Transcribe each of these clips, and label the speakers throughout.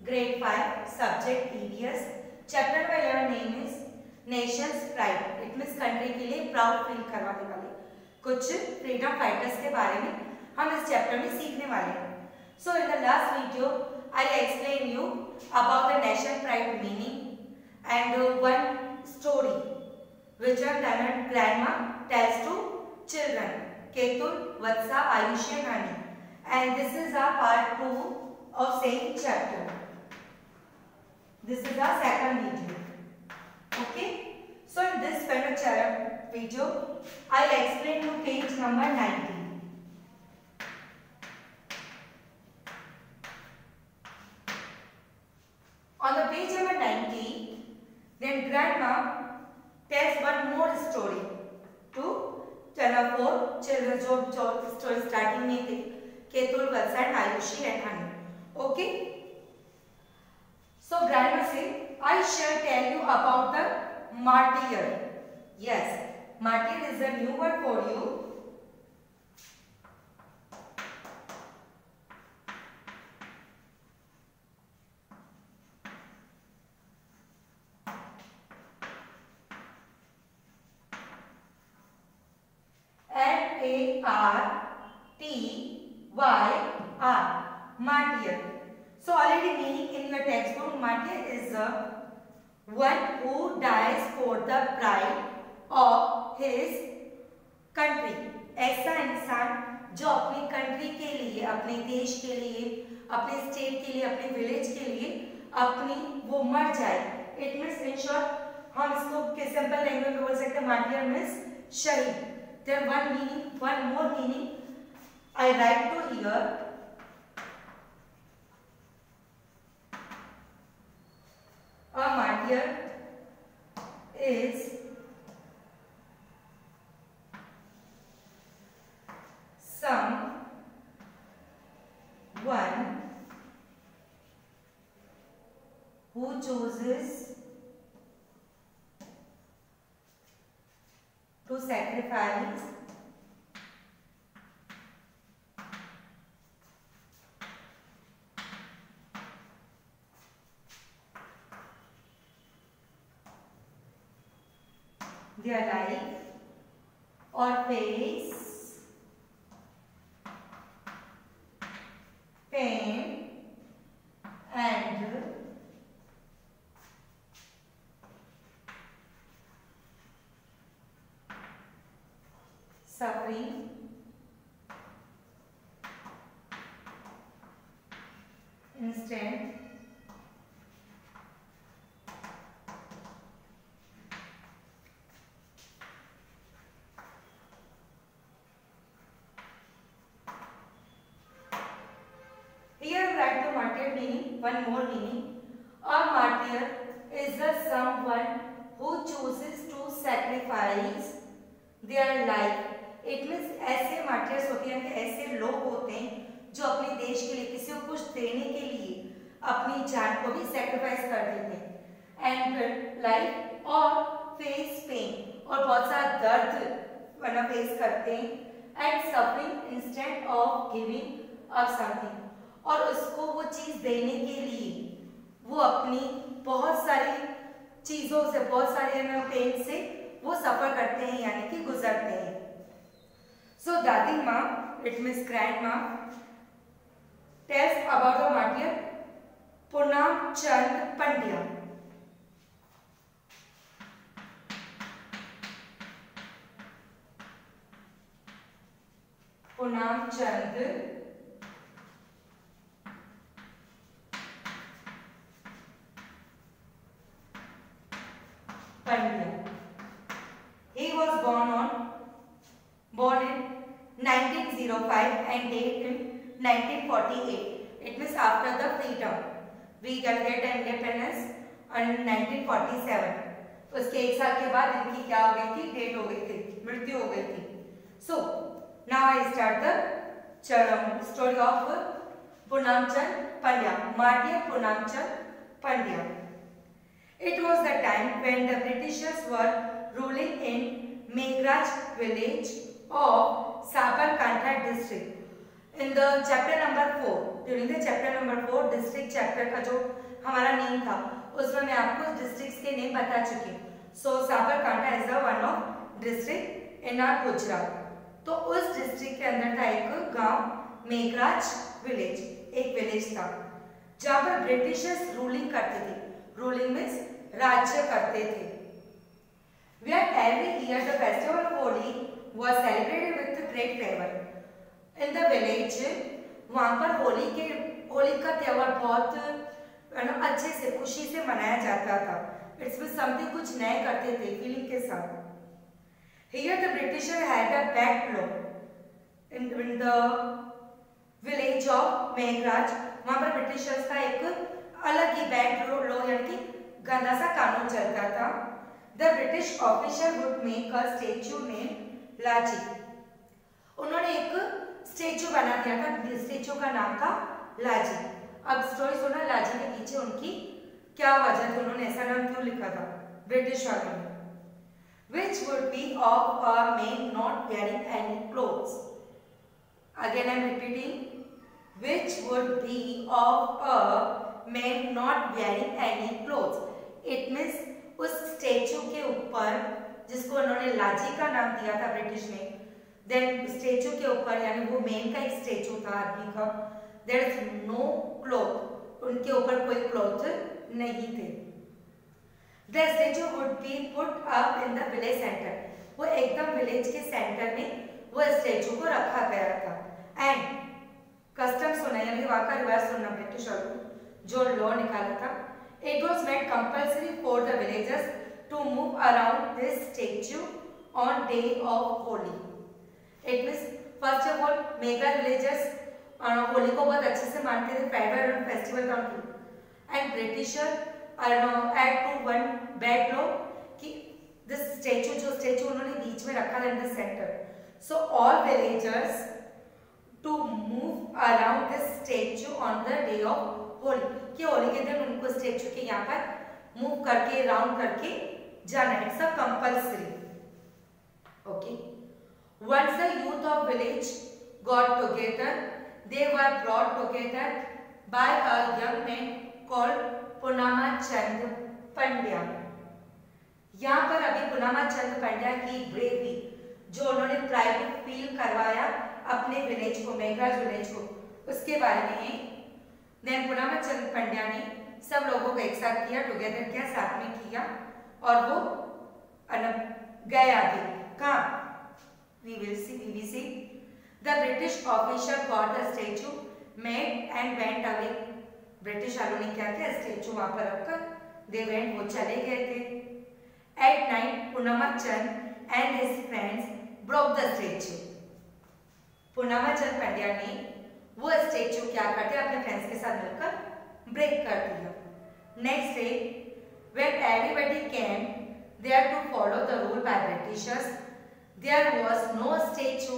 Speaker 1: Grade 5, Subject EVS. Chapter का your name is Nations Pride. It means country के लिए proud feel करवाने वाले कुछ freedom fighters के बारे में हम इस chapter में सीखने वाले हैं. So in the last video I explained you about the nation pride meaning and one story which our grandma tells to children, Ketul, Vatsa, Ayushi and Ani. And this is our part 2 of same chapter. This is our second video. Okay. So in this video, I explain you page number 90. On the page number 90, then grandma tells one more story to channel 4 children. जो story starting में थे, Ketul, Vatsa and Ayushi and Ani. Okay. So grandma say, I shall tell you about the martyr. Yes, martyr is a new word for you. M-A-R-T-Y-R. Martyr. So already meaning in your textbook, martyr is one who dies for the pride of his country. ऐसा इंसान जो अपनी country के लिए, अपने देश के लिए, अपने स्टेट के लिए, अपने विलेज के लिए अपनी वो मर जाए. It means in short हम इसको के सिंपल लैंग्वेज में बोल सकते हैं martyr means शहीद. There one more meaning I write to here. A martyr is someone who chooses to sacrifice their life or face pain and suffering instead meaning, one more meaning. A martyr is someone who chooses to sacrifice their life. It means ऐसे martyrs होते हैं कि ऐसे लोग होते हैं जो अपने देश के लिए किसी को कुछ देने के लिए अपनी जान को भी sacrifice कर देते हैं. And life और face pain और बहुत सारा दर्द वरना face करते हैं. And suffering instead of giving up something. और उसको वो चीज देने के लिए वो अपनी बहुत सारी चीजों से, बहुत सारे पेन से वो सफर करते हैं यानी कि गुजरते हैं. सो दादी माँ, इट मीन्स ग्रैंड माँ, tells about the martyr Purnam Chand Pandya. Purnam Chand Pandya. He was born in 1905 and died in 1948. It means after the freedom. We get independence in 1947. उसके एक साल के बाद इनकी क्या हो गई थी? डेथ हो गई थी, मृत्यु हो गई थी. So now I start the story of Purnamchand Pandya. Martyr Purnamchand Pandya. It was the time when the Britishers were ruling in Meghraj village of Sabarkantha district. In the chapter number 4, during the chapter number 4 district chapter का जो हमारा name था उसमें मैं आपको districts के name बता चुकी हूँ। So Sabarkantha is the one of district in our Gujarat. तो उस डिस्ट्रिक्ट के अंदर था एक गांव मेघराज विलेज, एक विलेज था जहां पर ब्रिटिशर्स रूलिंग करते थे। रूलिंग मीन्स राज्य करते थे। Where every year the festival of Holi was celebrated with great fervor. In the village, वहाँ पर होली का त्योहार बहुत अच्छे से खुशी से मनाया जाता था। इसमें समथिंग कुछ नए करते थे फीलिंग के साथ। Here the Britisher had a bad law in the village of Meghraj. वहाँ पर ब्रिटिशर्स का एक अलग ही बैड लॉ यानी कि गंदा सा कानून चलता था। The British official would make a statue named लाजी। उन्होंने एक स्टेचू बना दिया था, स्टेचू का नाम था लाजी। अब स्टोरी सुना लाजी के पीछे उनकी क्या वजह थी, उन्होंने ऐसा नाम क्यों लिखा था ब्रिटिश वालों ने। Which would be of a man not wearing any clothes. Again I am repeating. Which would be of a man not wearing any clothes. It means उस स्टेचू के ऊपर जिसको उन्होंने लाजी का नाम दिया था ब्रिटिश ने, देन स्टेचू के ऊपर यानी वो मेन का एक स्टेचू था आदमी का, देयर इज नो क्लॉथ, उनके ऊपर कोई क्लॉथ नहीं थे। The statue would be put up in the village centre. वो एकदम विलेज के सेंटर में वो स्टेचू को रखा गया था। एंड कस्टम सुना यानी वहाँ का रिवाज सुनना ब्रिटिश जो लॉ निकाला था। It was made compulsory for the villagers to move around this statue on day of Holi. It means first of all, Meghraj villagers Holi को बहुत अच्छे से मानते थे, फेडरल फेस्टिवल था उनकी। And Britisher add to one bad law कि this statue जो स्टेचू उन्होंने बीच में रखा था in the center. So all villagers to move around this statue on the day of Holi, कि होली के दिन उनको स्टेचू के यहाँ पर मूव करके राउंड करके जाना है। It's a compulsory. Okay. Once the youth of village got together, they were brought together by a young man called Punama Chand Pandya. यहाँ पर अभी पुनामा चंद पंड्या की ब्रेवरी जो उन्होंने प्राइवेट फील करवाया अपने विलेज को, मेघराज विलेज को, उसके बारे में देन पुनामा चंद पंड्या ने सब लोगों को एक साथ किया, टुगेदर किया, साथ में किया और वो गए आगे कहाँ, we will see the British official got the statue made and went away. British वालों ने क्या किया, स्टेचू वहां पर रखकर they went, वो चले गए थे। At night पुनामा Chand and his friends broke the statue. पुनामा Chand Pandya ने वो स्टेचू क्या करते अपने फ्रेंड्स के साथ मिलकर ब्रेक कर दिया। Next day when everybody came there to follow the rule by Britishers, there was no statue.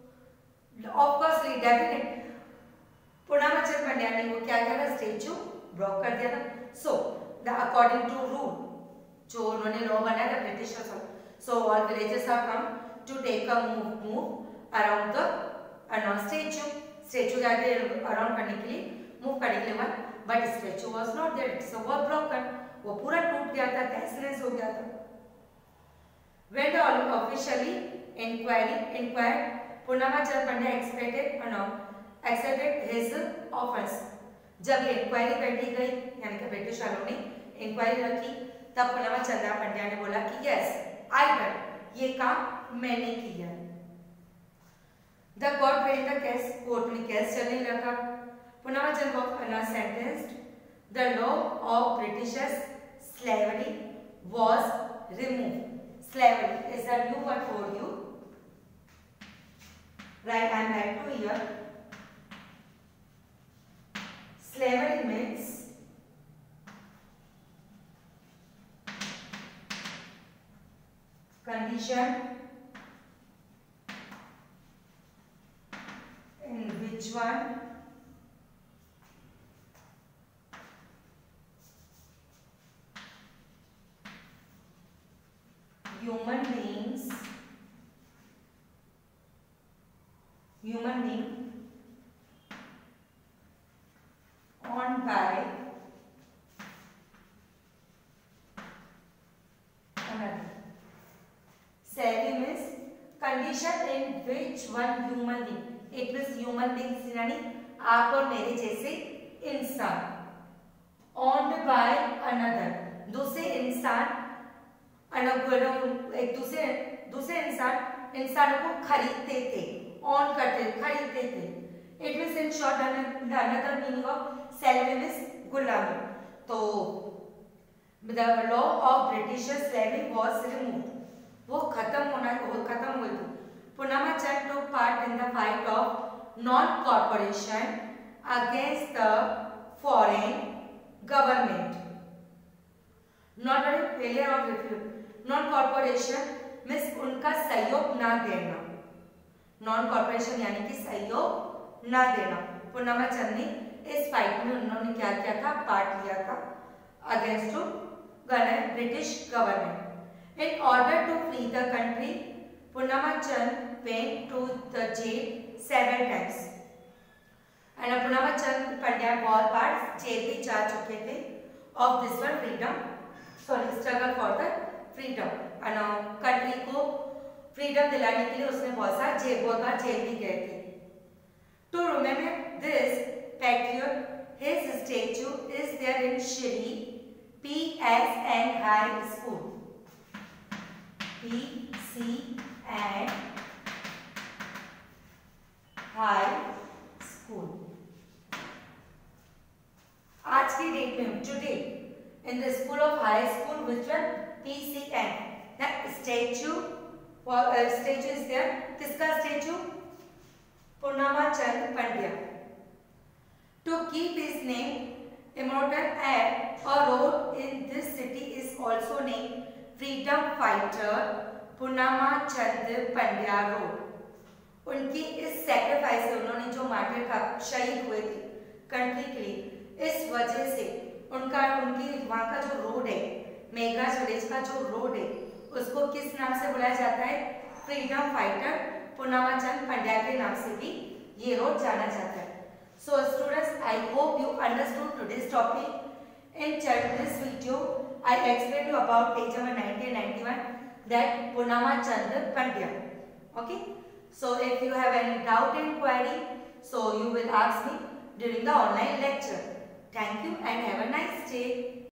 Speaker 1: Of course, definite. Punama Chand Pandya ने वो क्या किया, स्टेचू ब्रेक कर दिया था। So the according to rule जो उन्होंने लॉ बनाया था Britishers, so all villagers are come to take a move around the statue. Statue के आगे अराउंड करने के लिए, मूव करने के लिए one, but statue was not there, it's was broken, वो पूरा टूट गया था, तहस-नहस हो गया था। When the officially inquired, पुनामा Chand Pandya accepted his offense. जब ये इंक्वायरी बैठी गई यानी कि ब्रिटिश वालों ने इंक्वायरी रखी, तब पुनामा चंद पंड्या ने बोला कि यस आई डन, ये काम मैंने किया। The court read the case, court में केस चलने लगा। पुनामा चंद was sentenced. The law of Britishers slavery was removed. Slavery is a new word for you. Right, I am right to here. Slavery means condition in which one human being owned by another. Savvy means condition in which one human being, it means human beings यानी आप और मेरे जैसे इंसान, owned by another, दूसरे इंसान एक दूसरे इंसानों को खरीदते थे, ऑन करते खरीदते थे. It means in short another meaning of slavery means गुलामी. तो the law of British slavery was removed, वो खत्म हुई थी. Punama Chand took part in the fight of non corporation against the foreign government. Not a failure of refuse. Non corporation means उनका सहयोग ना देना. नॉन कॉर्पोरेशन यानी कि सहयोग ना देना. पूर्णिमा चंद ने इस फाइट में उन्होंने क्या किया था, पार्ट लिया था against to British government. In order to free the country, Purnima Chand went to the jail 7 times. And Purnima Chand Pandya बहुत बार जेल भी जा चुके थे of this one freedom, sorry struggle for the freedom. Country को फ्रीडम दिलाने के लिए उसने बहुत बार जेल भी गए थे. To remember this patriot, his statue is there in Shri PCN high school. PCN high school. आज की डेट में today in the school of high school which one PCN, the statue is there. किसका statue? Purnima Chand Pandya. To keep his name immortal, a road in this city is also named Freedom Fighter Purnima Chand Pandya road. उनकी इस sacrifice से, उन्होंने जो martyr का शहीद हुए थे कंट्री के लिए, इस वजह से उनकी वहाँ का जो रोड है, मेघराज विलेज का जो रोड है, उसको किस नाम से बुलाया जाता है? फ्रीडम फाइटर पूर्णिमा चंद पंड्या के नाम से भी ये रोड जाना जाता है. So students, I hope you understood today's topic. In this video I explain you about page number 1991 that Purnima Chand Pandya. Okay, so if you have any doubt and query, so you will ask me during the online lecture. Thank you and have a nice day.